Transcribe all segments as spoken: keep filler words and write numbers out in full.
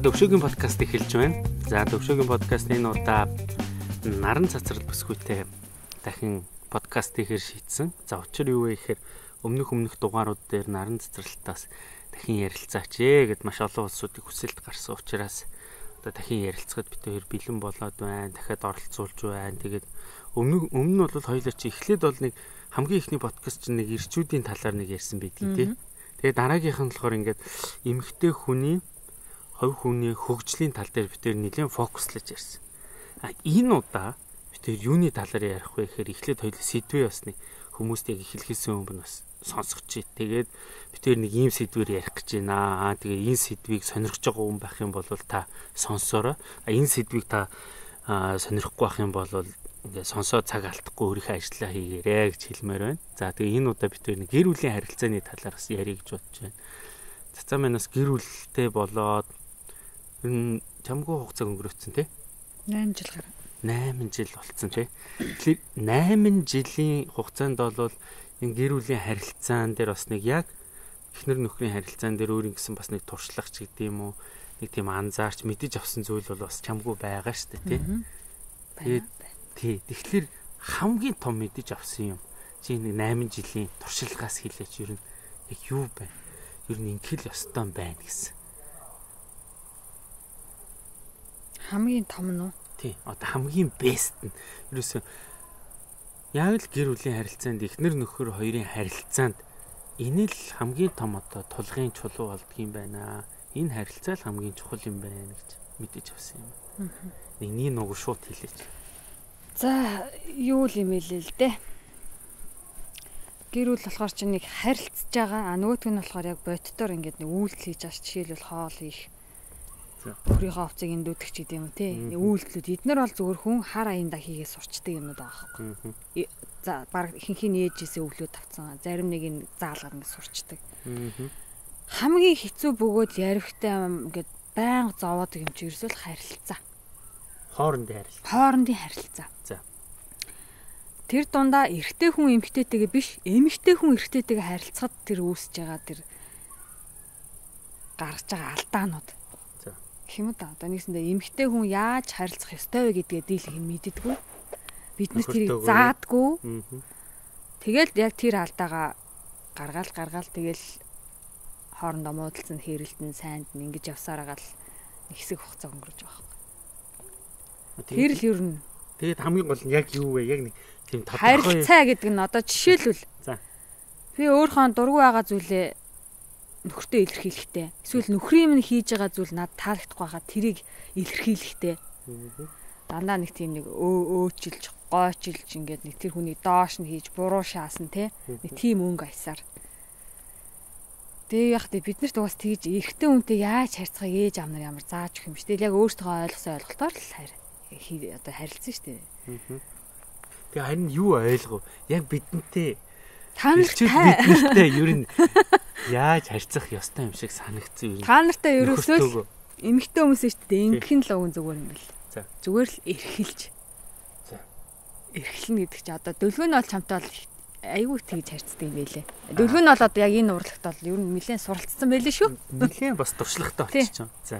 Төвшөөгийн подкаст эхэлж байна. За Төвшөөгийн подкаст энэ удаа наран цацрал бүсгүйтэй дахин подкаст хийхээр шийдсэн. За учир юу вэ гэхээр өмнөх өмнөх дугаарууд дээр наран цацралтаас дахин ярилцаач ээ гэд маш олон улсуудыг хүсэлт гарсан учраас одоо дахин ярилцахад бид хоёр бэлэн болоод байна. Дахиад оролцуулж байна. Тэгээд өмнө өмнө нь бол хоёулаа чи эхлээд бол нэг хамгийн ихний подкаст чинь нэг ирчүүдийн талаар нэг ярьсан байдгийг тий. Тэгээд дараагийнх нь болохоор ингээд эмэгтэй хүний хувь хүний хөгжлийн тал дээр бид нэр нэлээд фокуслаж ярьсан. А энэ удаа бид нэр юуны талаар ярих вэ гэхээр эхлээд хоёул сэдвээ бас нэг хүмүүст яг эхлэхээс өмнө бас сонсгоч. Тэгээд бид нэр нэг ийм сэдвээр ярих гэж байна. Аа тэгээ энэ сэдвийг сонирхож байгаа хүн байх юм бол та сонсоорой. А энэ сэдвийг та сонирхгүй байх юм бол ингээ сонсоо цаг алдахгүй өөрийнхөө ажлаа хийгээрэй гэж хэлмээр байна. За тэгээ энэ удаа бид нэг гэр бүлийн харилцааны талаар бас ярих гэж бодож байна. Цацаа манаас гэр бүлтэй болоод энэ чамгүй хугацаа өнгөрөөцсөн тий? найман жил гараа. найман жил болцсон тий. Тэгэхээр найман жилийн хугацаанд бол энэ гэр бүлийн харилцаан дээр бас нэг яг эхнэр нөхрийн харилцаан дээр өөр ингэсэн бас нэг туршлагач гэдэг юм уу? Нэг тийм анзаарч мэдэж авсан зүйл бол бас чамгүй байгаа шүү дээ тий. Тэгээд тий. Тэгэхээр хамгийн том мэдэж авсан юм. Чи нэг найман жилийн туршлагаас хэлээч ер нь яг юу байна? Ер нь ингээл ёстой байна гэсэн. Хамгийн том нь уу? Тий. Одоо хамгийн бест нь ерөөсөө яг л гэр бүлийн харилцаанд эхнэр нөхөр хоёрын харилцаанд энэ л хамгийн том одоо тулгын чулуу болдгийм байна. Энэ харилцаа л хамгийн чухал юм байна гэж мэдэж авсан юм. Нэг нэг нуг шууд хэлээч. За юу л юм хэлээ л дээ. Гэр бүл болохоор чи нэг харилцаж байгаа. А нөгөөтг нь болохоор яг боддоор ингээд нэг үйлдэл хийж байгаа. Жишээлбэл хоол хийх. Өөрийнхөө овцыг эндүүдэх ч гэдэм үү те. Үйлдэлүүд эднэр бол зүгээр хүн хар аяндаа хийгээ сурчдаг юмнууд байгаа байхгүй. За баг ихэнхийн ээжээсээ өглөө тавцсан. Зарим нэг нь заалгаар ингээд сурчдаг. Хамгийн хэцүү бөгөөд ярихтай ингээд байнга зовоодаг юм чи ерөөсөө харилцаа. Хоорондын харилцаа. Хоорондын харилцаа. За. Тэр дундаа эрэгтэй хүн эмэгтэйтэйгээ биш, эмэгтэй хүн эрэгтэйтэйгээ харилцахад тэр үүсэж байгаа тэр гаргаж байгаа алдаанууд. За. Гэх юм да. Одоо нэгсэндээ эмэгтэй хүн яаж харилцах ёстой вэ гэдгээ дийлэх нь мэддэггүй. Бид нар тэрийг заадгүй. Тэгэл яг тэр алдаагаа гаргаал гаргаал тэгэл хоорондоо муудалцсан хэрэлдэн сайнд нь ингэж явсаар байгаа л нэг хэсэг хугацаа өнгөрөж байгаа. Тэр л ер нь. Тэгээд хамгийн гол нь яг юу вэ? Яг нэг тийм тодорхой харилцаа гэдэг нь одоо жишээлбэл. За. Би өөрийнхөө дургүй байгаа зүйлээ нөхөртөө илэрхийлэхтэй. Эсвэл нөхрийн минь хийж байгаа зүйл надад таалагдахгүй байгаа тэрийг илэрхийлэхтэй. Дандаа нэг тийм нэг өөчилж, гойчилж ингээд нэг тэр хүний доош нь хийж буруу шаасан те. Нэг тийм өнгө аясаар. Тэгээ яг бид нарт угаас тэгж эрэгтэй хүнтэй яаж харьцахыг ээж аав нар ямар зааж өгөх юм шүү дээ. Яг өөртөө ойлгосон ойлголтоор л харь. Одоо харилцсан шүү дээ. Тэгээ харин юу ойлгов? Яг бидэнтэй та нартай бидэнтэй ер нь яаж харьцах ёстой юм шиг санагдсан юм. Та нартай ерөөсөө эмэгтэй хүмүүс шүү дээ. Ингэхэн л өгөн зүгээр юм бэл. За. Зүгээр л эрхэлж. За. Эрхэлнэ гэдэг чи одоо дөлгөө нь бол чамтай бол айгүй тэгж харьцдаг юм байлээ. Дөлгөө нь бол одоо яг энэ урлагт бол ер нь нэлээд суралцсан байлээ шүү. Нэлээд бас туршлагатай болчихсон. За.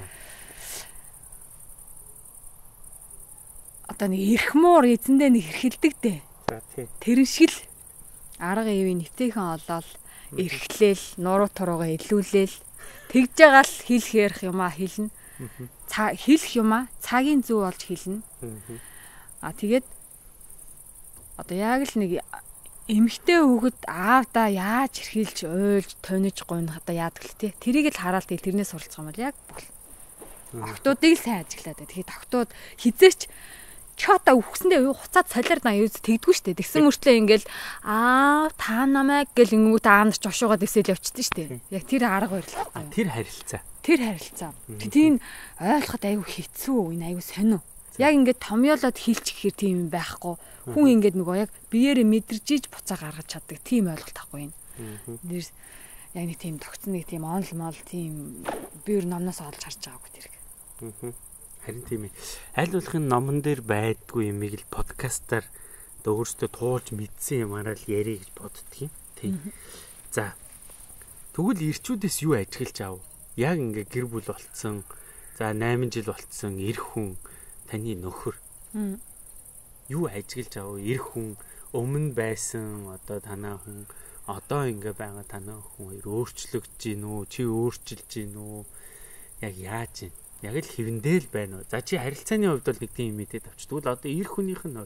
Одоо нэг эрх муур эзэндээ нэг хэрхэлдэг дээ. За тий. Тэрэн шиг л арга ивийн нэвтэйхэн олоод эрхлээл, нуруу туруугаа илүүлээл тэгж байгаа л хэл хэрх юмаа хэлнэ. Цаа хэлэх юмаа цагийн зүй болж хэлнэ. А тэгээд одоо яг л нэг эмэгтэй хүүхэд аавдаа яаж эрхэлж, уйлж, тониж гойнох одоо яадаг л тий. Тэрийг л хараал тэгэл тэрнээс суралцах юм бол яг бол. Охтуудыг л сайн ажиглаад бай. Тэгээд охтууд хизээч чота үхсэндээ хуцаад солиор наа юу тэгдэггүй штэ. Тэгсэн мөртлөө ингээл аа та намайг гэл ингэнгүүт аамч жошуугаад эсэл явчихдээ штэ. Яг тэр арга барил. Тэр харилцаа. Тэр харилцаа. Тийм ойлгоход айгүй хэцүү, энэ айгүй сонио. Яг ингээд томьёолоод хилч гэхээр тийм юм байхгүй. Хүн ингээд нөгөө яг биеэрээ мэдэржиж буцаа гаргаж чаддаг тийм ойлголт ахгүй юм. Нэр яг нэг тийм тогтсон нэг тийм онл мол тийм би өөр номноос олж харж байгаагүй тэрэг. Харин тийм ээ. Аль болохын номон дээр байдгүй юмыг л подкастаар өөрөөсөө туулж мэдсэн юмараа л ярих гэж боддгийн. Тийм. За. Тэгвэл ирчүүдээс юу ажиглаж аав? Яг ингээ гэр бүл болцсон За найман жил болцсон эр хүн таны нөхөр. Юу ажиглаж авав? Эр хүн өмнө байсан одоо танаа хүн одоо ингэ байгаа танаа хүн өөрчлөгдөж гин үү? Чи өөрчилж гин үү? Яг яаж юм? Яг л хэвэндэл байна уу? За чи харилцааны хувьд бол нэг тийм мэдээд авч. Тэгвэл одоо эр хүнийх нь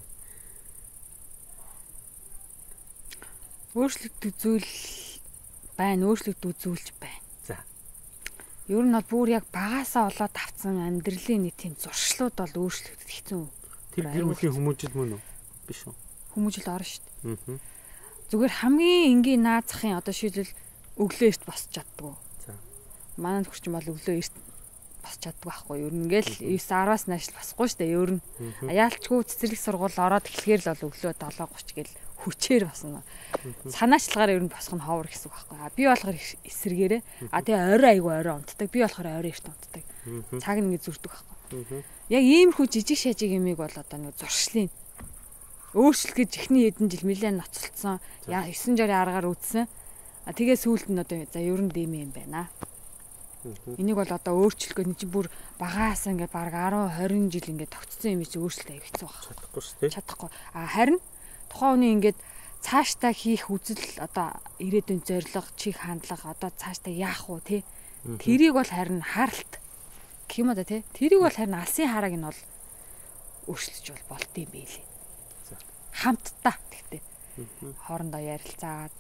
өөрчлөгдөх зүйл байна, өөрчлөгдөх зүйлч байна. За. Ер нь бол бүр яг багаасаа болоод авцсан амьдралын нэг тийм зуршлууд бол өөрчлөгдөх хэцүү. Тэр гэр бүлийн хүмүүжил мөн үү? Биш үү? Хүмүүжил орно шүү дээ. Аа. Зүгээр хамгийн энгийн наазахын одоо шийдэл өглөө эрт босч чаддгүй. За. Манай нөхөрч бол өглөө эрт босч чаддгүй байхгүй. Ер нь ингээл девс араас нааш босхгүй шүү дээ. Ер нь яалчгүй цэцэрлэг сургууль ороод эхлэхээр л бол өглөө долоо гоч гэл хүчээр басна. Санаачлагаар ер нь босох нь ховор гэсэн үг байхгүй. А би болохоор эсэргээрээ а тэгээ орой айгу орой унтдаг. Би болохоор орой эрт унтдаг. Цаг нь ингэ зүрдэг байхгүй. Яг иймэрхүү жижиг шажиг юмыг бол одоо нэг зуршлын өөрчлөлт гэж ихний хэдэн жил нэлээд ноцолцсон. Яа есөн жарын аргаар үдсэн. А тэгээ сүүлд нь одоо за ер нь дэм юм байна. Энийг бол одоо өөрчлөх гэж чи бүр багаас ингээд баг десять двадцать жил ингээд тогтцсон юм чи өөрчлөлт авих хэцүү байна. Чадахгүй шүү дээ. Чадахгүй. А харин тухайн хүний ингээд цаашдаа хийх үзэл одоо ирээдүйн зорилго, чих хандлага одоо цаашдаа яах вэ те? Тэрийг бол харин харалт гэх юм да те. Тэрийг бол харин алсын харааг нь бол өөрчлөж бол болд юм байлээ. Хамтдаа тэгтээ. Хоорондоо ярилцаад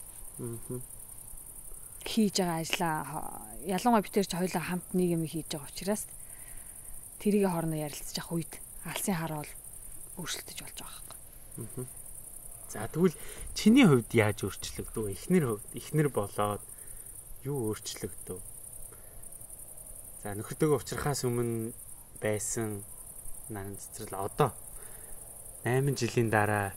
хийж байгаа ажлаа ялангуяа бид тэр ч хоёулаа хамт нэг юм хийж байгаа учраас тэрийг хоорондоо ярилцаж явах үед алсын хараа бол өөрчлөлтөж болж байгаа хэрэг. За тэгвэл чиний хувьд яаж өөрчлөгдөв? Эхнэр хувьд эхнэр болоод юу өөрчлөгдөв? За нөхөртөөгөө уулзрахаас өмнө байсан наран цэцэрлэг одоо найман жилийн дараа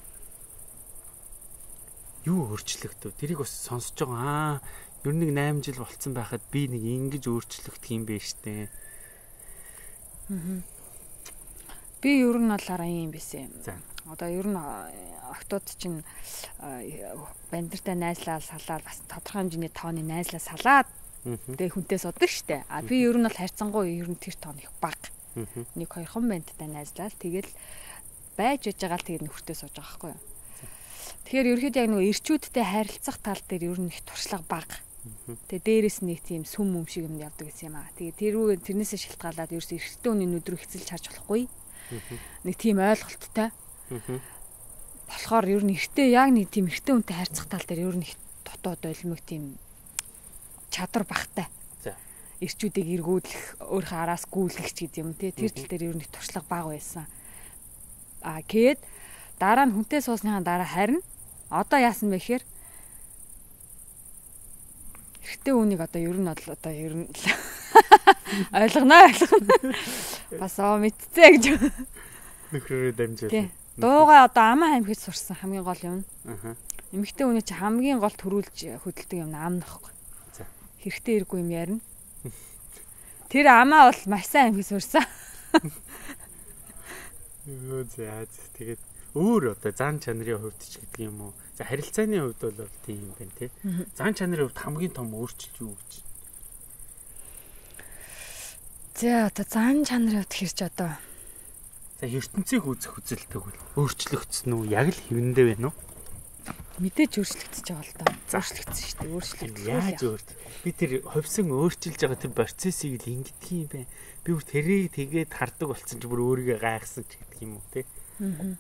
юу өөрчлөгдөв? Тэрийг бас сонсож байгаа. Аа, ер нь нэг найман жил болцсон байхад би нэг ингэж өөрчлөгдөх юм бэ штэ. Аа. Би ер нь бол араа юм бисэ. За. Одоо ер нь октод чинь бандертай найзлаа салаад бас тодорхой хэмжээний тооны найзлаа салаад тэгээ хүнтэй суудаг штэ. А би ер нь бол хайрцангуй ер нь тэр тоон их бага. Нэг хоёр хон бандтай найзлаа тэгэл байж иж байгаа л тэгээд нөхөртөө сууж байгаа байхгүй юу. Тэгэхээр ерөөхдөө яг нөгөө ирчүүдтэй харилцах тал дээр ер нь их туршлага бага. Тэгээ дээрээс нэг тийм сүм юм шиг юм явдаг гэсэн юм аа. Тэгээ тэрүү тэрнээсээ шалтгаалаад ерөөс эрэгтэй хүний нүд рүү хэцэлж харж болохгүй. Нэг тийм ойлголттой. Болохоор ер нь эрэгтэй яг нэг тийм эрэгтэй хүнтэй харьцах тал дээр ер нь их дотоод ойлмог тийм чадвар багтай. За. Ирчүүдийг эргүүлэх, өөрийнхөө араас гүйлгэх гэдэг юм тий. Тэр тал дээр ер нь их туршлага бага байсан. А гээд дараа нь хүнтэй суусныхаа дараа харин одоо яасан бэ гэхээр эрэгтэй хүнийг одоо ер нь бол одоо ер нь ойлгоно ойлгоно. Бас оо мэдцээ гэж. Нөхрөөрөө дамжуулсан. Дуугаа одоо амаа хамхиж сурсан хамгийн гол юм. Аа. Эмэгтэй хүний чинь хамгийн гол төрүүлж хөдөлдөг юм ам нөхгүй. За. Хэрэгтэй хэрэггүй юм ярина. Тэр амаа бол маш сайн хамхиж сурсан. Юу заа тэгээд өөр одоо зан чанарын хувьд ч гэдэг юм уу. За харилцааны хувьд бол тийм юм байна тий. Зан чанарын хувьд хамгийн том өөрчлөлт юу гэж? За одоо зан чанарын хувьд хэрч одоо за ертөнцийг үзэх үзэл тэгвэл өөрчлөгдсөн үү? Яг л хэвэндээ байна уу? Мэдээж өөрчлөгдөж байгаа л да. Өөрчлөгдсөн шүү дээ. Өөрчлөгдөл. Яаж өөрт? Би тэр ховсон өөрчилж байгаа тэр процессыг л ингэдэг юм бэ. Би бүр тэрийг тэгээд хардаг болсон чи бүр өөрийгөө гайхсан ч гэдэг юм уу те. Аа.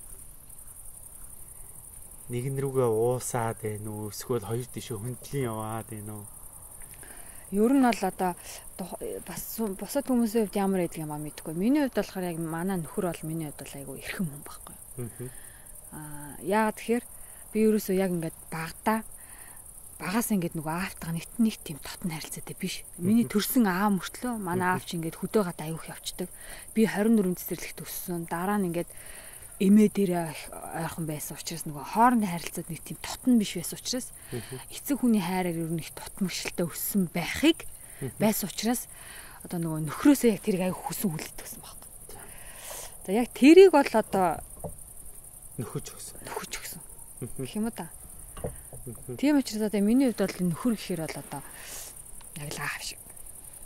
Нэгэн рүүгээ уусаад байна уу? Эсвэл хоёр тишээ хөндлөн яваад байна уу? Ер нь бол одоо бас бусад хүмүүсийн хувьд ямар байдаг юм аа мэдэхгүй. Миний хувьд болохоор яг манай нөхөр бол миний хувьд бол айгүй эрхэм хүн байхгүй. Аа яагаад тэгэхээр би ерөөсөө яг ингээд багада багаас ингээд нөгөө аавтайгаа нэг нэг тийм тотон харилцаатай биш. Миний төрсэн аав мөртлөө манай аав чи ингээд хөдөө гад аюух явцдаг. Би двадцать четыре цэцэрлэгт өссөн. Дараа нь ингээд эмээ дээр ойрхон байсан учраас нөгөө хоорондын харилцаад нэг тийм тотон биш байсан учраас эцэг хүний хайраар ер нь их тотмогшилтай өссөн байхыг байсан учраас одоо нөгөө нөхрөөсөө яг тэрийг аяг хүсэн хүлээдэг гэсэн байхгүй. За яг тэрийг бол одоо нөхөж өгсөн. Нөхөж өгсөн. Гэх юм уу та. Тийм учраас одоо миний хувьд бол нөхөр гэхээр бол одоо яг л аав шиг.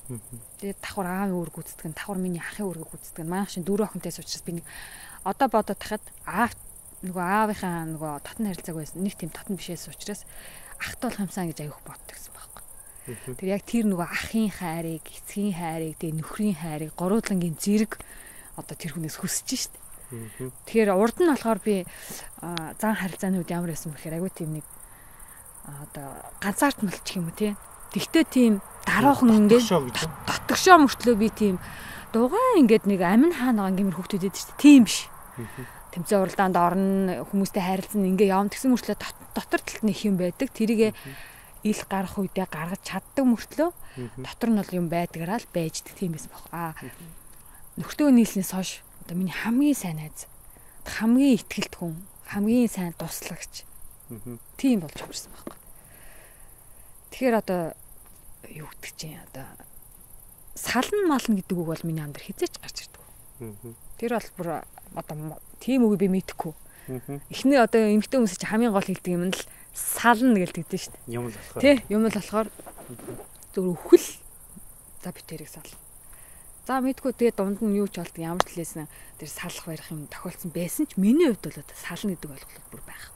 Тэгээд давхар аавын үүрэг гүйцэтгэн, давхар миний ахын үүрэг гүйцэтгэн. Маань шин дөрөв охинтой учраас би нэг одоо бодоод тахад аав нөгөө аавынхаа нөгөө татан харилцааг байсан. Нэг тийм татан бишээс учраас ахт болох юмсан гэж аяух боддог гэсэн байхгүй. Тэр яг тэр нөгөө ахын хайрыг, эцгийн хайрыг, тэгээ нөхрийн хайрыг, гурвуулангийн зэрэг одоо тэр хүнээс хүсэж штт. Тэгэхээр урд нь болохоор би зан харилцаанууд ямар байсан бэхээр аягүй тийм нэг одоо ганцаардмал ч юм уу тий. Тэгтээ тийм даруухан ингээд дотгошоо мөртлөө би тийм дугаан ингээд нэг амин хаанаа гэмэр хөвгтүүдэд шүү дээ. Тийм биш. Тэмцээ уралдаанд орно, хүмүүстэй харилцсан ингээ явна гэсэн мөртлөө дотор талд нэг юм байдаг. Тэрийгэ ил гарах үедээ гаргаж чаддаг мөртлөө дотор нь бол юм байдгаараа л байждаг тийм байсан баг. Аа нөхртөө нийлснээс хойш одоо миний хамгийн сайн найз, хамгийн ихтгэлт хүн, хамгийн сайн туслагч. Тийм болж явсан баг. Тэгэхээр одоо юу гэдэг чинь одоо сална мална гэдэг үг бол миний амдэр хизээч гарч ирдэг. Тэр бол бүр одоо тийм үг би мэдэхгүй. Эхний одоо эмэгтэй хүмүүс чинь хамгийн гол хэлдэг юм нь л сална гэлдэг дээ шүү дээ. Юм л болохоор. Тий, юм л болохоор зөв өхөл за би тэрийг сал. За мэдгүй тэгээ дунд нь юу ч болдог ямар ч хэлсэн тэр салах барих юм тохиолдсон байсан ч миний хувьд бол одоо сална гэдэг ойлголт бүр байх.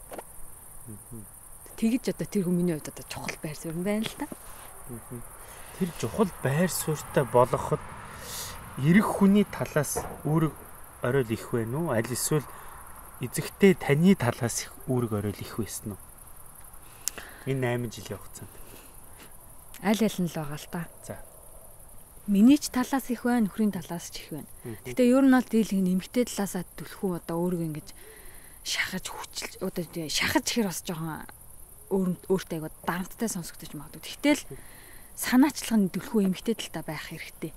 Тэгэж одоо тэр хүн миний хувьд одоо чухал байр суурь байна л та. Тэр чухал байр суурьтай болгоход эрэх хүний талаас үүрэг оройл их вэ нү? Аль эсвэл эзэгтэй таны талаас үүрэг оройл их байсан уу? Энэ найман жилийн хугацаанд. Аль аль нь л байгаа л та. За. Миний ч талаас их байна, нөхрийн талаас ч их байна. Гэтэ ер нь бол дийлэг нэмэгтэй талаасаа түлхүү одоо өөрийгөө ингэж шахаж хүчилж одоо шахаж ихэр бас жоохон өөр өөртөө айгуу дарамттай сонсогдож магадгүй. Тэгтэл санаачлах нь түлхүү эмэгтэй талтай байх хэрэгтэй.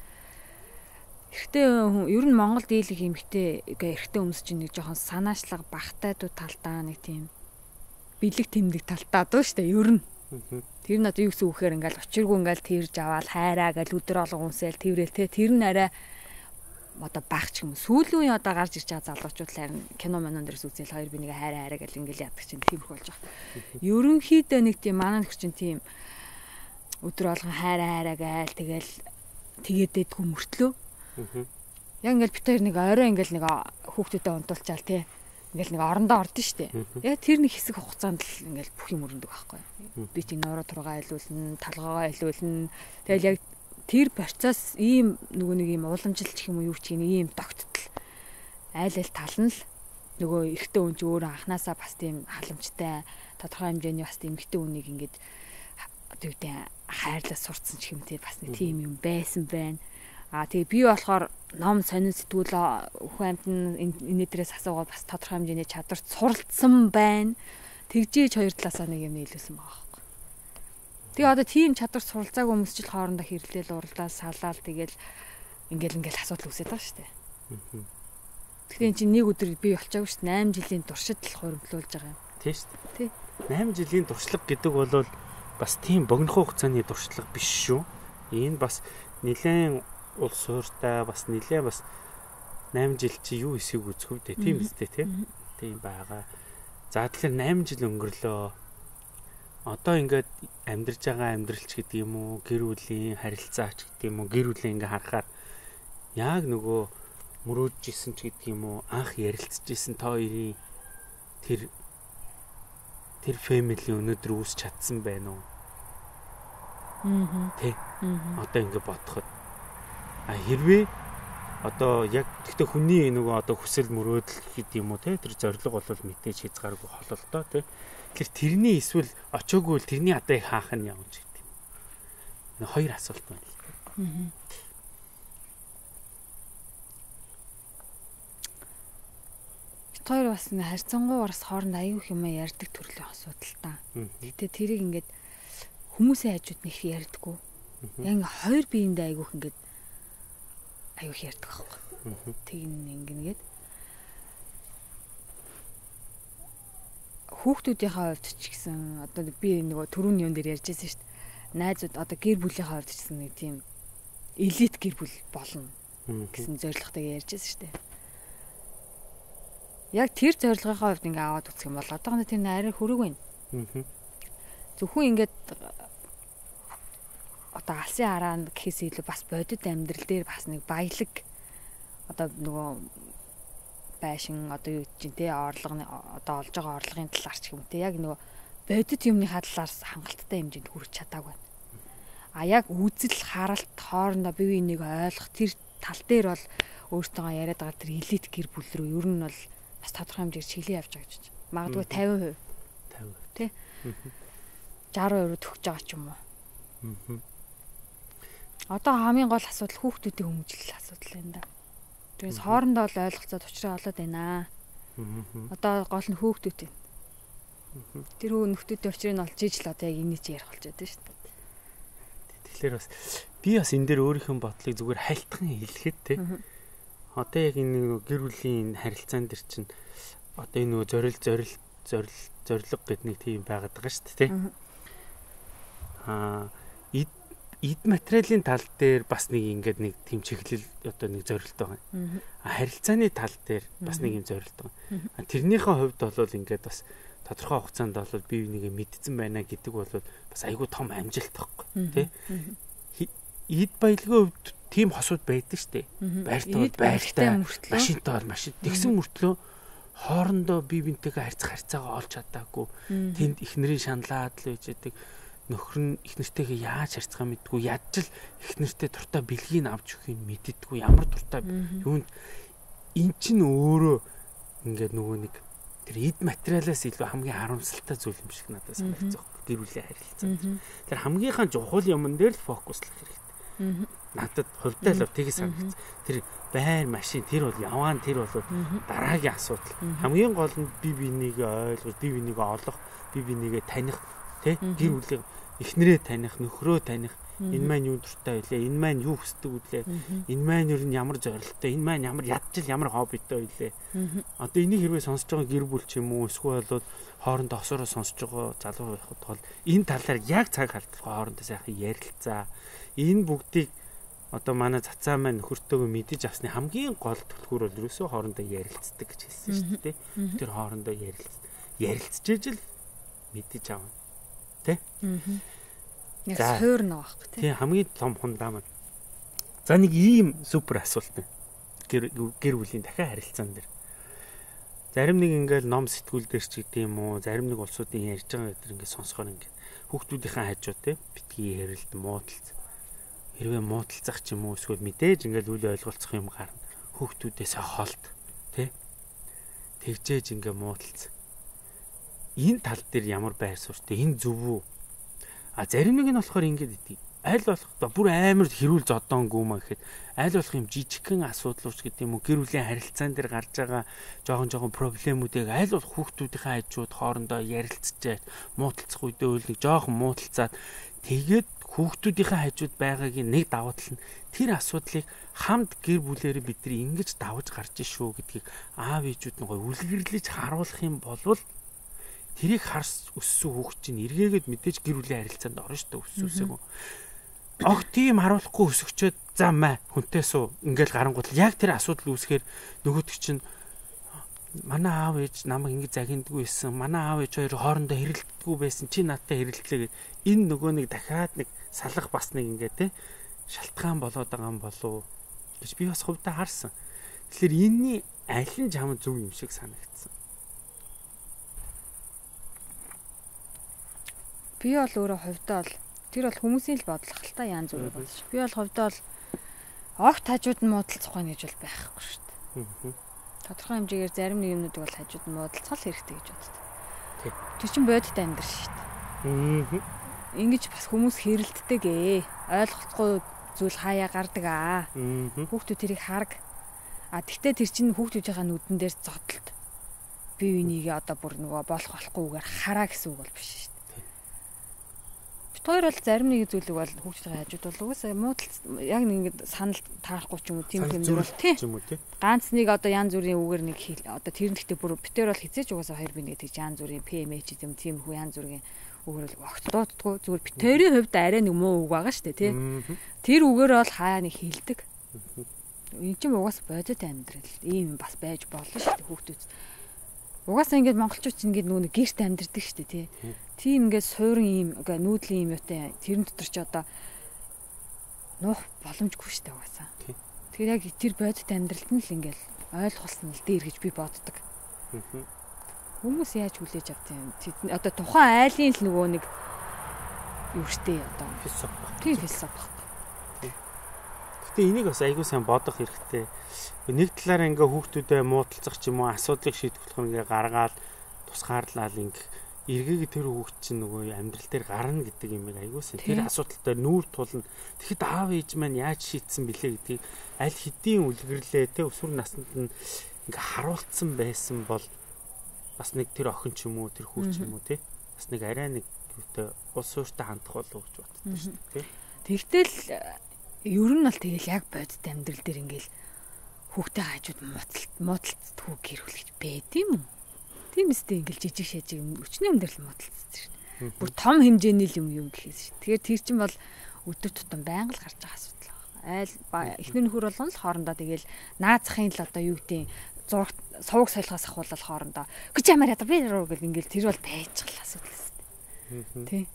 Эрэгтэй ер нь Монгол дийлэг эмэгтэй эрэгтэй хүмүүс чинь нэг жоохон санаачлага багтайдуу талдаа нэг тийм бэлэг тэмдэг талдаа дөө штэ ер нь. Тэр нь одоо юу гэсэн үхээр ингээл очиргүй ингээл тэрж аваад хайраа гэл өдөр алга үнсэл тэрэл те тэр нь арай одоо баг ч юм сүүлийн үе одоо гарч ирж байгаа залуучууд харин кино манон дээрс үзэл хоёр би нэг хайраа хайраа гэл ингээл яадаг чинь тиймэрхүү болж байгаа. Ерөнхийдөө нэг тийм манай нөхөр чинь тийм өдөр алган хайраа хайраа гээл тэгэл тэгээд дэдгүү мөртлөө. Яг ингээл битээр нэг орой ингээл нэг хүүхдүүдэд унтуулчаал те ингээл нэг орондоо ордон штэ. Яг тэр нэг хэсэг хугацаанд л ингээл бүх юм өрнөдөг байхгүй. Би чинь нуруу тургаа айлуулна, талгаагаа айлуулна. Тэгэл яг тэр процесс ийм нөгөө нэг ийм уламжилт гэх юм уу юу ч юм ийм тогттол. Айл айл тал нь л нөгөө эрэгтэй хүн ч өөрөө анханасаа бас тийм халамжтай тодорхой хэмжээний бас тийм эрэгтэй хүнийг ингээд одоо юу гэдэг хайрлаж сурцсан ч юм те бас нэг тийм юм байсан байна. Аа тэгээ би болохоор ном сонин сэтгүүл хүн амьд нь энэ дээрээс асуугаад бас тодорхой хэмжээний чадварт суралцсан байна. Тэгжээж хоёр талаасаа нэг юм нийлүүлсэн байгаа байхгүй. Тэгээ одоо тийм чадвар суралцаагүй хүмүүсчил хоорондоо хэрлээл уралдаал салаал тэгэл ингээл ингээл асуудал үүсээд байгаа шүү дээ. Тэгэхээр эн чинь нэг өдөр би болчаагүй шүү дээ. найман жилийн туршид л хуримтлуулж байгаа юм. Тийм шүү дээ. Тий. найман жилийн туршлага гэдэг бол бас тийм богино хугацааны туршлага биш шүү. Энэ бас нэлээд улс суурьтай бас нэлээд бас найман жил чи юу эсэйг үзэх үү тийм үстэй тийм. Тийм байгаа. За тэгэхээр найман жил өнгөрлөө. Одоо ингээд амьдарч байгаа амьдралч гэдэг юм уу, гэр бүлийн харилцаач гэдэг юм уу, гэр бүлийн ингээ харахаар яг нөгөө мөрөөдж исэн ч гэдэг юм уу, анх ярилцж исэн та хоёрын тэр тэр family өнөөдөр үүсч чадсан байна уу? Аа. Тэ. Одоо ингээ бодоход а хэрвээ одоо яг тэгтээ хүний нөгөө одоо хүсэл мөрөөдөл гэдэг юм уу те тэр зорилго бол мэдээж хязгааргүй хололтой те. Тэгэхээр тэрний эсвэл очоогүй л тэрний адаыг хаах нь явж гэдэг юм. Нэг хоёр асуулт байна л. Аа. Тэр бас нэг харьцангуйгаас хооронд аюух юм ярьдаг төрлийн асуудал та. Гэтэ тэрийг ингээд хүмүүсийн хажууд нэг ярьдаггүй. Яг ингээ хоёр биендээ аюух ингээд аюух ярьдаг байхгүй. Тэгин ингэнгээд хүүхдүүдийнхээ хувьд ч гэсэн одоо би нөгөө түрүүний юм дээр ярьж байсан шүү дээ. Найзууд одоо гэр бүлийнхээ хувьд ч гэсэн нэг тийм элит гэр бүл болно гэсэн зорилготойгоо ярьж байсан шүү дээ. Яг тэр зорилгынхаа хувьд ингээ аваад үзэх юм бол одоохондоо тэр арай хөрөг байна. Зөвхөн ингээд одоо алсын хараа гэхээс илүү бас бодит амьдрал дээр бас нэг баялаг одоо нөгөө байшин одоо юу гэж те орлого одоо олж байгаа орлогын талаар ч юм те яг нөгөө бодит юмны хадлаас хангалттай хэмжээнд хүрч чадаагүй байна. А яг үзэл харалт хоорондоо бие биенийг ойлгох тэр тал дээр бол өөртөө яриад байгаа тэр элит гэр бүл рүү ер нь бол бас тодорхой хэмжээгээр чиглэн явж байгаа гэж байна. Магадгүй тавин хувь тавин тий шаруу хувь төгсөж байгаа ч юм уу. Одоо хамгийн гол асуудал хүүхдүүдийн хүмүүжил асуудал юм да. Тэрээс хоорондоо л ойлголцоод учраа олоод байна. Одоо гол нь хүүхдүүд байна. Тэр хүү нөхдүүдийн учрыг нь олж иж л одоо яг энийг ч ярих болж байдаг шүү дээ. Тэгэхээр бас би бас энэ дээр өөрийнхөө бодлыг зүгээр хайлтхан хэлэхэд те. Одоо яг энэ гэр бүлийн харилцаан дээр чинь одоо энэ нөгөө зорил зорил зорил зориг гэдэг нэг тийм байгаад байгаа шүү дээ те. Аа эд материалын тал дээр бас нэг ингээд нэг тийм чиглэл одоо нэг зорилт байгаа. А харилцааны тал дээр бас нэг юм зорилт байгаа. Тэрнийхээ хувьд бол ингээд бас тодорхой хугацаанд бол бие бинийгээ мэдсэн байна гэдэг бол бас айгүй том амжилт байхгүй тий. Эд баялагын хувьд тийм хосууд байдаг штэ. Байртай бол байртай, машинтай бол машин. Тэгсэн мөртлөө хоорондоо бие бинтэйгээ харьцах харьцаагаа олж чадаагүй. Тэнд эхнэрийн шаналаад л байж байдаг. Нөхөр нь эхнэртэйгээ яаж харьцахаа мэдгүй, ядч л эхнэртэй дуртай бэлгийг авч өгөхийг мэддэггүй, ямар дуртай юунд эн чинь өөрөө ингээд нөгөө нэг тэр эд материалаас илүү хамгийн харамсалтай зүйл юм шиг надад санагдаж байгаа. Гэр бүлийн харилцаа. Тэр хамгийн чухал юмн дээр л фокуслах хэрэгтэй. Надад хувьдаа л тгий санагдсан. Тэр байр машин тэр бол яваан тэр бол дараагийн асуудал. Хамгийн гол нь бие бинийгээ ойлгох, бие бинийгээ олох, бие бинийгээ таних Тэ гэр бүлийн эхнэрээ таних, нөхрөө таних, энэ маань юу дуртай байлаа, энэ маань юу хүсдэг үлээ, энэ маань ер нь ямар зорилттой, энэ маань ямар ядчил ямар хоббитой байлээ. Одоо энийг хэрвээ сонсож байгаа гэр бүл ч юм уу эсвэл бол хоорондоо осороо сонсож байгаа залуу байхад бол энэ талаар яг цаг халдвар хоорондоо сайхан ярилцаа. Энэ бүгдийг одоо манай цацаа маань нөхөртөөгөө мэдэж авсны хамгийн гол төлхөр бол ерөөсөө хоорондоо ярилцдаг гэж хэлсэн шүү дээ. Тэр хоорондоо ярилц ярилцж ижил мэдэж авна. Тэ? Яг суур нэг байхгүй тий. Тийм хамгийн том хундаа маань. За нэг ийм супер асуулт байна. Гэр гэр бүлийн дахиад харилцаан дээр. Зарим нэг ингээл ном сэтгүүл дээр ч гэдэг юм уу, зарим нэг улсуудын ярьж байгаа гэдэг ингээд сонсохоор ингээд хүүхдүүдийн хажуу те битгий ярилт, муудалц. Хэрвээ муудалцах ч юм уу эсвэл мэдээж ингээд үл ойлголцох юм гарна. Хүүхдүүдээс холд те. Тэгжээж ингээд муудалц. Энэ тал дээр ямар байр суурьтай, энэ зөв үү? А зарим нэг нь болохоор ингэж идэв. Аль болох бүр амар хэрүүл зодоонгүй маа гэхэд аль болох юм жижигхэн асуудлууч гэдэг юм уу гэр бүлийн харилцаан дээр гарч байгаа жоохон жоохон проблемүүдийг аль болох хүүхдүүдийн хажууд хоорондоо ярилцчаад муудалцах үедээ үл нэг жоохон муудалцаад тэгээд хүүхдүүдийн хажууд байгаагийн нэг давуу тал нь тэр асуудлыг хамт гэр бүлээрээ бид нар ингэж давж гарч шүү гэдгийг аав ээжүүд нь гой үлгэрлэж харуулах юм болвол тэрийг харс өссөн хүүхд чинь эргээгээд мэдээж гэр бүлийн харилцаанд орно шүү дээ өссөөсөө. Ог тийм харуулахгүй өсөгчөөд за маа хүнтэй суу ингээл гарангуут яг тэр асуудал үүсгэхээр нөгөөдөг чинь манай аав ээж намайг ингэ загиндгүй байсан. Манай аав ээж хоёр хоорондоо хэрэлддэггүй байсан. Чи надтай хэрэлдлээ гэд энэ нөгөө нэг дахиад нэг салах бас нэг ингэ те шалтгаан болоод байгаа юм болов гэж би бас хувьдаа харсан. Тэгэхээр энэний аль нь чамд зөв юм шиг санагдсан. Би бол өөрөө хувьдаа бол тэр бол хүмүүсийн л бодлого л та янз бүрээр болж. Би бол хувьдаа бол огт хажууд нь муудалцах байх гэж бол байхгүй шүү дээ. Тодорхой хэмжээгээр зарим нэг юмнуудыг бол хажууд нь муудалцах хэрэгтэй гэж боддог. Тэр чинь бодит амьдрал шүү дээ. Ингэж бас хүмүүс хэрэлддэг ээ. Ойлгохгүй зүйл хаяа гардаг аа. Хүүхдүүд тэрийг хараг. А тэгтээ тэр чинь хүүхдүүдийнхээ нүдэн дээр зодтолт. Бие бинийгээ одоо бүр нөгөө болох болохгүйгээр хараа гэсэн үг бол биш шүү дээ. Тэр бол зарим нэг зүйлийг бол хүүхдийн хажууд бол угаасаа муудалц яг нэг ингэ санал таарахгүй ч юм уу тийм юм бол тий. Ганц нэг одоо янз бүрийн үгээр нэг одоо тэр нь гэхдээ бүр битэр бол хизээч угаасаа хоёр бинийгээ тэгж янз бүрийн пэ эм ч юм тийм хүү янз бүрийн үгээр л огт дууддаггүй зүгээр битэрийн хувьд арай нэг муу үг байгаа шүү дээ тий. Тэр үгээр бол хаа нэг хилдэг. Энэ ч угаасаа бодит амьдрал ийм бас байж болно шүү дээ хүүхдүүд. Угаасаа ингээд монголчууд ч ингээд нөгөө гэрт амьдэрдэг шүү дээ тий. Тийм ингээд суурин ийм нүүдлийн юм юутай тэрэн дотор ч одоо нуух боломжгүй шүү дээ угаасаа. Тэгэхээр яг тэр бодит амьдралд нь л ингээл ойлгуулсан л дээр гэж би боддог. Хүмүүс яаж хүлээж авдаг юм? Одоо тухайн айлын л нөгөө нэг юу штэ одоо философи. Тийм философи. Гэтэ энийг бас айгүй сайн бодох хэрэгтэй. Нэг талаараа ингээ хүүхдүүдэд муудалцах ч юм уу асуудлыг шийдэх болох ингээ гаргаад тусгаарлал ингээ эргээд тэр хүүхд чинь нөгөө амьдрал дээр гарна гэдэг юм айгүй сайн. Тэр асуудалтай нүүр тулна. Тэгэхэд аав ээж маань яаж шийдсэн бэлээ гэдгийг аль хэдийн үлгэрлээ те өсвөр наснд нь ингээ харуулсан байсан бол бас нэг тэр охин ч юм уу тэр хүү ч юм уу те бас нэг арай нэг юутай улс суурьтай хандах болов гэж боддоо шүү дээ. Тэгтэл ер нь бол тэгэл яг бодит амьдрал дээр ингээл хүүхдээ хажууд муудалт муудалт хүү гэрүүлж бэд юм уу? Тийм үстэй ингээл жижиг шажиг өчнөө амьдрал муудалцсан шүү дээ. Бүр том хэмжээний юм юм гэхээс шүү. Тэгэхээр тэр чинь бол өдөр тутам байнга л гарч байгаа асуудал байна. Айл эхнэр нөхөр болгоно л хоорондоо тэгэл наазахын л одоо юу гэдэг зураг сувг солихоос ахуулал хоорондоо гэж ямар яда би рүү гэл ингээл тэр бол байжгал асуудал шүү. Тий.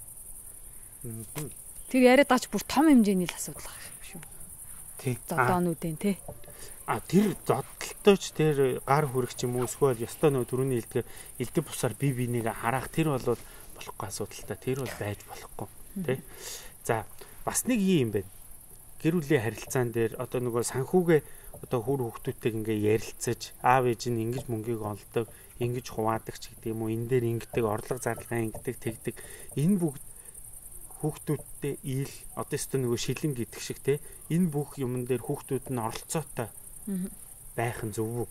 Тэр яриад байгаа ч бүр том хэмжээний л асуудал байгаа юм шүү. Тий. Зодоонуудын тий. А тэр зодтолтойч тэр гар хүрэх ч юм уу эсвэл ёстой нөө түрүүний хэлдгээр элдв бусаар бие биенийг хараах тэр бол болохгүй асуудалтай. Тэр бол байж болохгүй тий. За бас нэг юм байна. Гэр бүлийн харилцаан дээр одоо нөгөө санхүүгээ одоо хөр хүүхдүүдтэйг ингээ ярилцаж аав ээж нь ингэж мөнгийг олдог, ингэж хуваадаг ч гэдэг юм уу энэ дээр ингэдэг орлого зарлагаа ингэдэг тэгдэг энэ бүгд хүүхдүүдтэй ил одоо өстө нөгөө шилэн гэдэг шиг те энэ бүх юмн дээр хүүхдүүд нь оролцоотой байх нь зөв үү?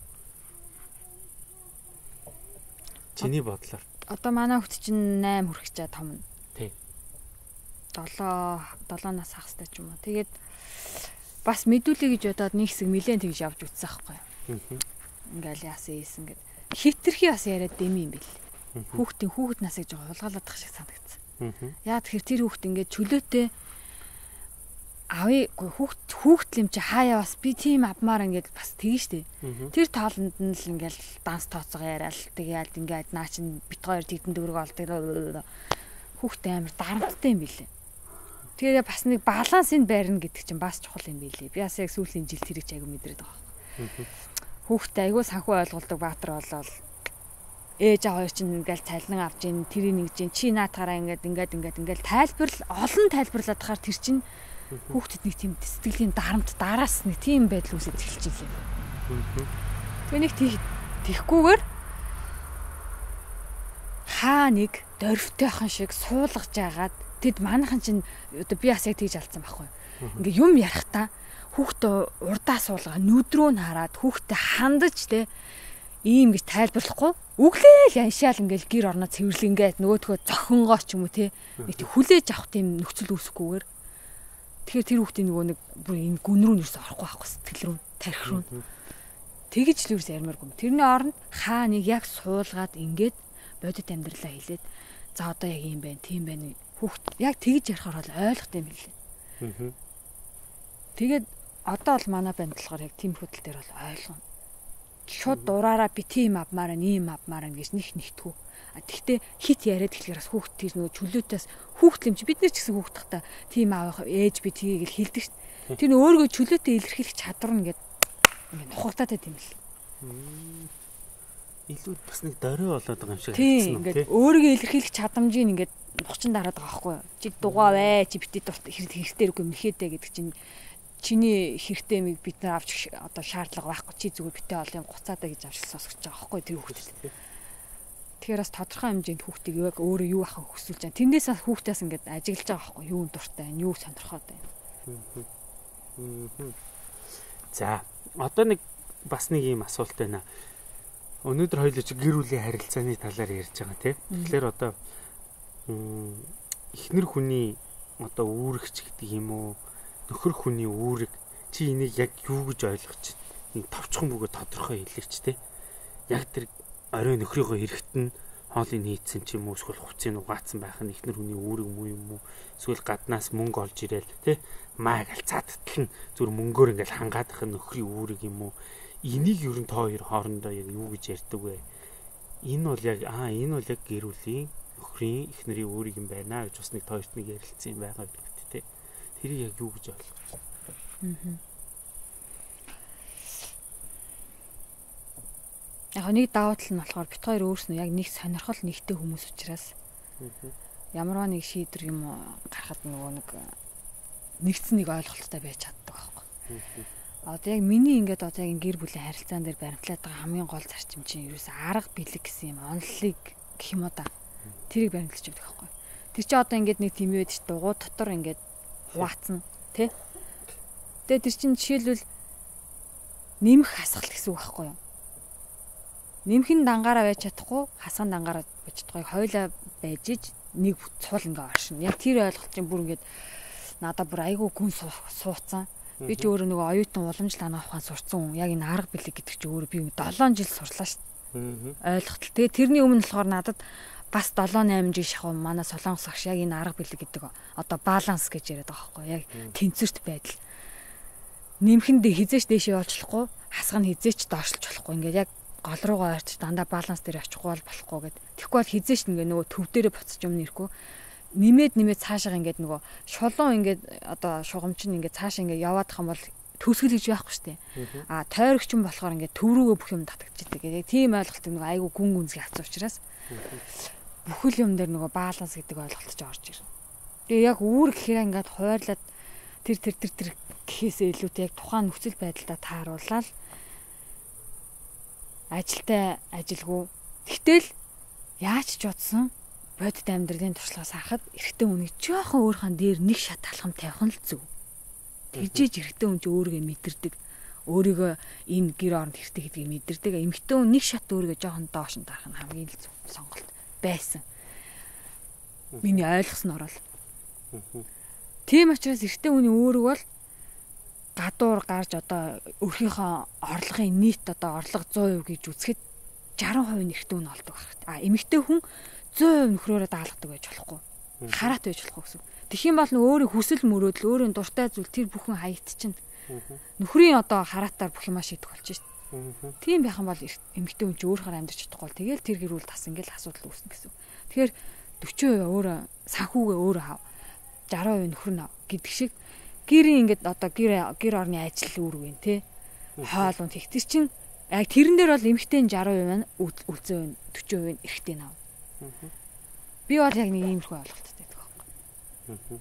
Чиний бодлоор одоо манай хүүхд чинь восемь хүрэх чаа том нь. Тий. долоо долооноос хагас та ч юм уу. Тэгээд бас мэдүүлээ гэж бодоод нэг хэсэг нэлээд тэгж явж үтсэн аахгүй. Ингээл яасан ийсэн гэд. Хитрхи бас яриад дэм юм бэл. Хүүхдийн хүүхэд насыг жоо хулгайлаадах шиг санагдсан. Яа тэгэхээр тэр хүүхд ингээд чөлөөтэй ави хүүхд хүүхдлэм чи хаяа бас би тийм авмаар ингээд бас тэгэн штэ. Тэр тоолонд нь л ингээд данс тооцоо яриад тэгээд ингээд наа чин бит хоёр тэгдэн дөрөг олдог. Хүүхд амар дарамттай юм билээ. Тэгээ бас нэг балансыг байрна гэдэг чинь бас чухал юм билээ. Би бас яг сүүлийн жил тэрийг ч айгу мэдрээд байгаа. Хүүхдээ айгу санхүү ойлголдог баатар болол ээж аваа хоёр чинь ингээл цалин авч ийн тэрийг нэгж ийн чи наатаараа ингээд ингээд ингээд ингээд тайлбарл олон тайлбарлаад хахаар тэр чинь хүүхдэд нэг тийм сэтгэлийн дарамт дараас нэг тийм байдал үүсэж эхэлж илээ. Тэгээ нэг тийхгүйгээр хаа нэг дөрвтэйхэн шиг суулгаж агаад тэд манайхан чинь одоо би бас яг тэгж алдсан байхгүй. Ингээ юм ярихтаа хүүхдээ урдаа суулгаа нүдрөө нь хараад хүүхдээ хандаж те ийм гэж тайлбарлахгүй өглөөл яншаал ингээл гэр орноо цэвэрлэнгээд нөгөөдхөө зохингоо ч юм уу те нэг тийм хүлээж авах тийм нөхцөл үүсэхгүйгээр тэгэхээр тэр хүүхдийн нөгөө нэг бүр энэ гүн рүү нэрс орохгүй байхгүй сэтгэл рүү тарих рүү тэгэж л юус ярмааргүй. Тэрний оронд хаа нэг яг суулгаад ингээд бодит амьдралаа хэлээд за одоо яг юм байна тийм байна хүүхд яг тэгж ярихаар бол ойлгох юм билээ. Тэгээд одоо бол манай банд болохоор яг тийм хөдөл дээр бол ойлгоно. Шууд дураараа би тийм авмаар ийм авмаар гэж них нэгтгүү. А тэгтээ хит яриад эхлэхээр бас хүүхд тэр нөгөө чөлөөтөөс хүүхд юм чи бид нар ч гэсэн хүүхд тахта тийм аав ээж би тгийгэл хэлдэг шүү дээ. Тэр нь өөргөө чөлөөтэй илэрхийлэх чадвар нь ингээд ингээд нухагтаад байт юм бэл. Илүү бас нэг дөрөө болоод байгаа юм шиг харагдсан юм тийм. Ингээд өөргөө илэрхийлэх чадамжийг ингээд нухчин дараад байгаа байхгүй юу? Чи дугаа вэ? Чи битээ дурт хэрэгтэйргүй мэхээдэ гэдэг чинь чиний хэрэгтэй миг бид нар авч одоо шаардлага байхгүй чи зүгээр битээ олон гуцаадаа гэж авч сонсгож байгаа байхгүй тэр хүүхдэд. Тэгэхээр бас тодорхой хэмжээнд хүүхдийг яг өөрөө юу ахыг хүсүүлж байгаа. Тэндээс бас хүүхдээс ингээд ажиглаж байгаа байхгүй юу дуртай байна, юу сонирхоод байна. За одоо нэг бас нэг юм асуулт байна. Өнөөдөр хоёул чи гэр бүлийн харилцааны талаар ярьж байгаа тийм. Тэгэхээр одоо эхнэр хүний одоо үүрэгч гэдэг юм уу нөхөр хүний үүрэг чи энийг яг юу гэж ойлгож байна? Нэг товчхон бүгэ тодорхой хэлээч те. Яг тэр орой нөхрийнхөө хэрэгт нь хоолыг хийцэн ч юм уу эсвэл хувцсыг угаацсан байх нь эхнэр хүний үүрэг муу юм уу? Эсвэл гаднаас мөнгө олж ирээл те. Маа галцаадтал нь зүр мөнгөөр ингээл хангаадах нь нөхрийн үүрэг юм уу? Энийг ер нь тоо хоёр хоорондоо яг юу гэж ярьдаг вэ? Энэ бол яг аа энэ бол яг гэр бүлийн нөхрийн эхнэрийн үүрэг юм байна гэж бас нэг тоорт нэг ярилцсан юм байгаа гэдэг те. тэрийг яг юу гэж ойлгож байна? Аа. Яг нэг давуу тал нь болохоор бит хоёр өөрснөө яг нэг сонирхол нэгтэй хүмүүс учраас ямар нэг шийдвэр юм гарахад нөгөө нэг нэгдсэн нэг ойлголттой байж чаддаг байхгүй. Одоо яг миний ингээд одоо яг гэр бүлийн харилцаан дээр баримтлаад байгаа хамгийн гол зарчим чинь ерөөсөө арга бэлэг гэсэн юм онолыг гэх юм уу да. Тэрийг баримтлаж өгдөг байхгүй. Тэр чи одоо ингээд нэг тийм байдаг шүү дээ. Дугуй дотор ингээд хуваацсан тий. Тэгээ тэр чин жишээлбэл нэмэх хасгал гэсэн үг байхгүй юу? Нэмхэн дангаараа байж чадахгүй, хасган дангаараа байж чадахгүй. Хойлоо байж иж нэг цул ингээ оршин. Яг тэр ойлголт чинь бүр ингээд надад бүр айгүй гүн сууцсан. Би ч өөрөө нөгөө оюутан уламжлал танаа ухаан сурцсан хүн. Яг энэ арга бэлэг гэдэг чи өөрөө би долоон жил сурлаа шүү дээ. Ойлголт. Тэгээ тэрний өмнө болохоор надад бас долоо найман жил шахав манай солонгос агш яг энэ арга бэлэг гэдэг одоо баланс гэж яриад байгаа байхгүй яг тэнцвэрт байдал. Нэмхэнд хизээч дээшээ олчлохгүй, хасган хизээч доошлж болохгүй. Ингээд яг гол руугаа ойрч дандаа баланс дээр очихгүй бол болохгүй гэд. Тэгэхгүй бол хизээч ингээ нөгөө төв дээрээ буцаж юм нэрхгүй. Нэмээд нэмээд цаашаа ингээд нөгөө шулуун ингээд одоо шугамч нь ингээд цаашаа ингээд яваадах юм бол төгсгөл гэж байхгүй шүү дээ. А тойрогч юм болохоор ингээд төв рүүгээ бүх юм татагдчихдаг. Яг тийм ойлголт нөгөө айгүй гүн гүнзгий авсан учраас бүхэл юм дээр нөгөө баланс гэдэг ойлголт ч орж ирнэ. Тэгээ яг үүр гэхээр ингээд хуваарлаад тэр тэр тэр тэр гэхээсээ илүүтэй яг тухайн нөхцөл байдлаа тааруулаад ажилтай ажилгүй. Тэгтэл яаж ч бодсон бодит амьдралын туршлагаас харахад эрэгтэй хүнийг жоохон өөрхөн дээр нэг шат талхам тавих нь л зөв. Тэгжээж эрэгтэй хүн ч өөрийгөө мэдэрдэг. Өөрийгөө энэ гэр оронд хэрэгтэй гэдгийг мэдэрдэг. Эмэгтэй хүн нэг шат өөрийгөө жоохон доош нь дарах нь хамгийн л зөв сонголт байсан. Миний ойлгосноор л. Тийм учраас эрэгтэй хүний өөрөг бол гадуур гарч одоо өөрийнхөө орлогын нийт одоо орлого сто хувь гэж үзэхэд сixty percent эрэгтэй хүн олдог байх. А эмэгтэй хүн one hundred percent нөхрөөрөө даалгадаг байж болохгүй. Хараат байж болохгүй гэсэн. Тэгэх юм бол нөө өөрийн хүсэл мөрөөдөл, өөрийн дуртай зүйл тэр бүхэн хаягдчихна. Нөхрийн одоо хараатаар бүх юмаа шийдэх болж шít. Тийм байх юм бол эмэгтэй хүн ч өөрөөр амьдарч чадахгүй бол тэгэл тэр гэр бүл тас ингээл асуудал үүснэ гэсэн. Тэгэхээр forty percent өөрөө санхүүгээ өөрөө хав. sixty percent нөхөр нь гэдэг шиг гэрийн ингээд одоо гэр гэр орны ажил үүрэг юм те. Хоол унд тэгтэр чинь яг тэрэн дээр бол эмэгтэй sixty percent үлзээ forty percent эрэгтэй нав. Би бол яг нэг иймэрхүү ойлголттой байдаг байхгүй.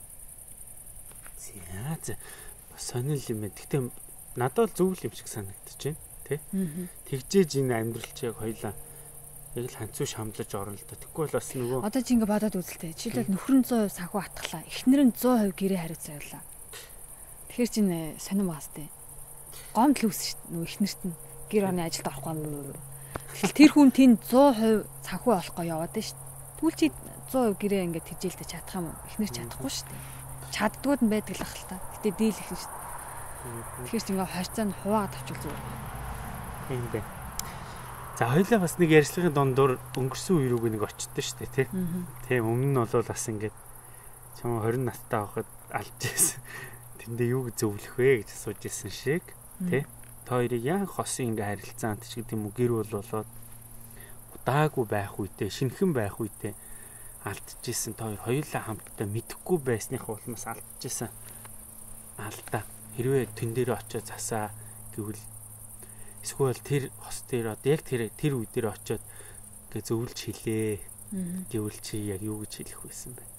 За за сонирхол юм байна. Гэтэ надад бол зөв юм шиг санагдаж байна тий. Тэгжээж энэ амьдрал чи яг хоёлаа яг л ханцуу шамлаж орно л да. Тэгэхгүй бол бас нөгөө одоо чи ингээ бодоод үзэлтэй. Жишээлбэл нөхөр нь one hundred percent санхүү атглаа. Эхнэр нь one hundred percent гэрээ хариуц явуулаа. Тэгэхээр чинь сонирм бастай. Гомд л үүс шүү дээ. Нөгөө эхнэрт нь гэр орны ажилд орохгүй юм. Тэгэхээр тэр хүн тэнд one hundred percent санхүү олохгүй яваад байна шүү дээ. Тэгвэл чи one hundred percent гэрээ ингээ тэжээлдэ чадах юм уу? Эхнэр чадахгүй шүү дээ. Чаддгууд нь байдаг л ах л та. Гэтэ дийл их шүү дээ. Тэгэхээр чи ингээ харьцаанд хуваагаад авчвал зүгээр. Тийм дээ. За хоёлаа бас нэг ярьцлагын дондор өнгөрсөн үе рүүгээ нэг очтсон шүү дээ тий. Тийм өмнө нь бол бас ингээд чам twenty настай байхад алж байсан. Тэндээ юу гэж зөвлөх вэ гэж асууж ирсэн шиг тий. Та хоёрыг яг хосын ингээ харилцаанд ч гэдэг юм уу гэр бол болоод удаагүй байх үедээ шинхэн байх үедээ алдчихсэн та хоёр хоёулаа хамтдаа мэдхгүй байсныхаа улмаас алдчихсан. Алдаа. Хэрвээ тэн дээр очиод засаа гэвэл эсвэл тэр хос дээр одоо яг тэр тэр үе дээр очиод гэ зөвлөж хэлээ. Гэвэл чи яг юу гэж хэлэх байсан бэ?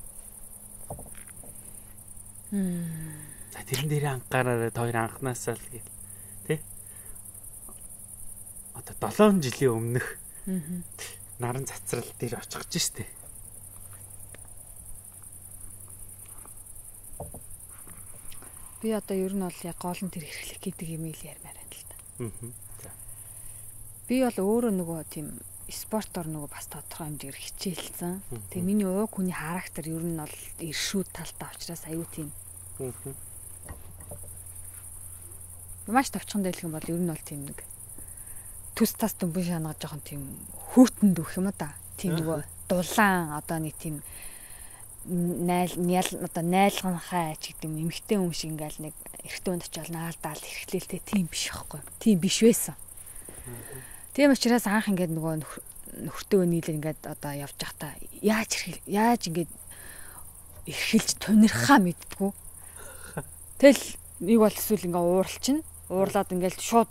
За тэрэн дээр анхаараа та хоёр анханасаа л гээл. Тэ? Одоо seven жилийн өмнөх наран цацрал дээр очих гэж штэ. Би одоо ер нь бол яг гол нь тэр эрхлэх гэдэг юм ил ярмаар байна л да. Аа. Би бол өөрөө нөгөө тийм спортоор нөгөө бас тодорхой хэмжээгээр хичээлсэн. Тэгээ миний уг хүний характер ер нь бол иршүүд талтай учраас аюу тийм. Аа. Маш товчхон дэлгэн бол ер нь бол тийм нэг төс тас дүмбэн шанагаж жоохон тийм хүүтэнд өгөх юм да. Тийм нөгөө дулаан одоо нэг тийм найл нял одоо найлганхаа ч гэдэг юм эмхтэй хүн шиг ингээл нэг эрэгтэй хүнд очивол наалдаал эрхлээлтэй тийм биш байхгүй. Тийм биш байсан. Тийм учраас анх ингээд нөгөө нөхөртөө нийлээ ингээд одоо явж байхдаа яаж яаж ингээд эрхэлж тунирхаа мэддгүү. Тэгэл нэг бол эсвэл ингээ ууралчин. Уурлаад ингээл шууд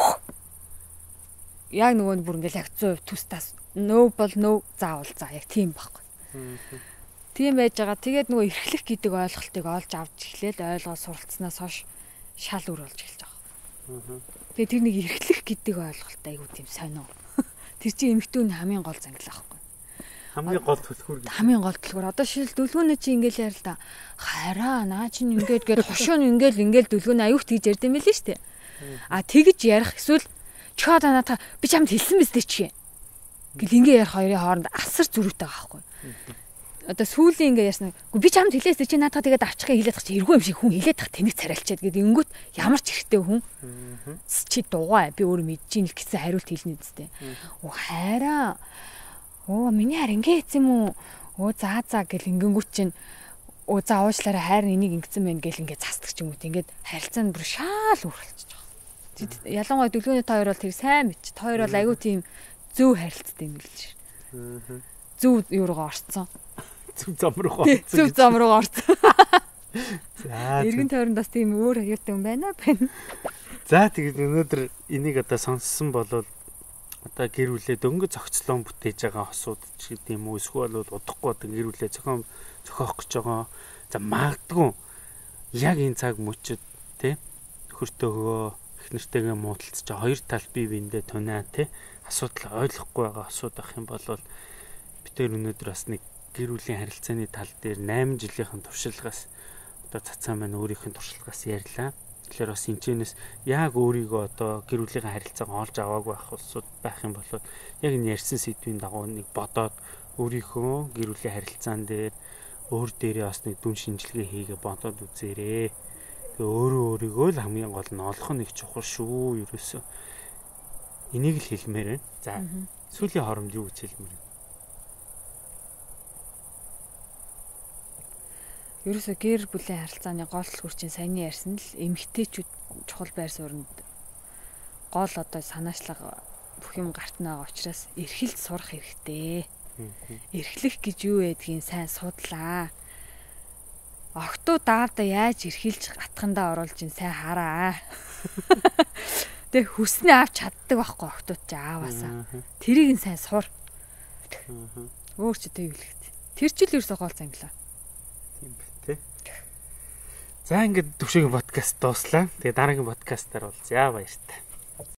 яг нөгөө нь бүр ингээл яг цэв түстас нөө бол нөө заавал за яг тийм байхгүй. Тийм байж байгаа. Тэгээд нөгөө эрхлэх гэдэг ойлголтыг олж авч эхлээл ойлгоо суралцсанаас хойш шал үр болж эхэлж байгаа. Тэгээд тэр нэг эрхлэх гэдэг ойлголт айгуу тийм сонио. Тэр чинь эмэгтүүн хамгийн гол зангил байхгүй. Хамгийн гол төлхөр гэж. Хамгийн гол төлхөр. Одоо шил дүлгүүнээ чи ингээл яар л да. Хараа наа чи ингээд гээд хошуун ингээл ингээл дүлгүүнээ аюухт гэж ярьд юм билээ шүү дээ. А тэгж ярих эсвэл чоо та надаа би чамд хэлсэн мэт чи. Гэл ингээ ярих хоёрын хооронд асар зөрүүтэй байгаа байхгүй. Одоо сүүлийн ингээ ярьсан. Би чамд хэлээсээ чи наадаа тэгээд авчихыг хэлээд тах чи эргүү юм шиг хүн хэлээд тах тэнэг царайлчаад гэдэг ингэнгүүт ямар ч хэрэгтэй хүн. Чи дугаа би өөр мэдэж ийн гэсэн хариулт хэлнэ үстэй. Оо хайраа. Оо миний хайр ингээ хийсэн юм уу? Оо заа заа гэл ингэнгүүт чинь оо за уушлаараа хайр энийг ингэсэн байх гэл ингээ цасдаг ч юм уу. Ингээд харилцаа нь бүр шаал өөрчлөж байгаа. Ялангуяа дүлгөөний та хоёр бол тэр сайн бич. Та хоёр бол айгүй тийм зөв харилцдаг юм билж. Зөв юу руугаа орцсон. Зөв зам руу орцсон. Зөв зам руу орцсон. За. Эргэн тойронд бас тийм өөр аюултай юм байна байна. За тэгээд өнөөдөр энийг одоо сонссон болвол одоо гэр бүлээ дөнгөж зохицлон бүтээж байгаа хосууд ч гэдэг юм уу эсвэл удахгүй одоо гэр бүлээ зохион зохиох гэж байгаа. За магадгүй яг энэ цаг мөчөд тий нөхөртөөгөө их нэртэйгээ муудалцж хоёр тал бие биендээ тунаа тий асуудал ойлгохгүй байгаа асуудал ах юм бол бид тэр өнөөдөр бас нэг гэр бүлийн харилцааны тал дээр восемь жилийнхэн туршилгаас одоо цацаа маань өөрийнх нь туршилгаас ярьлаа. Тэгэхээр бас энэчнээс яг өөрийгөө одоо гэр бүлийн харилцаагаа олж аваагүй байх улсууд байх юм бол яг энэ ярьсан сэдвийн дагуу нэг бодоод өөрийнхөө гэр бүлийн харилцаан дээр өөр дээрээ бас нэг дүн шинжилгээ хийгээ бодоод үзээрэй. Тэгээ өөрөө өөрийгөө л хамгийн гол нь олох нь их чухал шүү ерөөсөө. Энийг л хэлмээр байна. За сүүлийн хоромд юу гэж хэлмээр вэ? Ерөөсө гэр бүлийн харилцааны гол хүчин саяны ярьсан л эмэгтэйчүүд чухал байр суурьнд гол одоо санаачлага бүх юм гарт байгаа учраас эрхэлж сурах хэрэгтэй. Эрхлэх гэж юу байдгийг сайн судлаа. Огтуу даавда яаж эрхэлж гатхандаа оруулж ин сайн хараа. Тэг хүснээ авч чаддаг байхгүй огтуд ч ааваасаа. Тэрийг нь сайн сур. Өөр ч одоо юу хэлэх. Тэр чил ерөөсө гол зангилаа. Тийм бай тээ. За ингээд төвшөгийн подкаст дууслаа. Тэгээ дараагийн подкастаар уулзъя баяртай.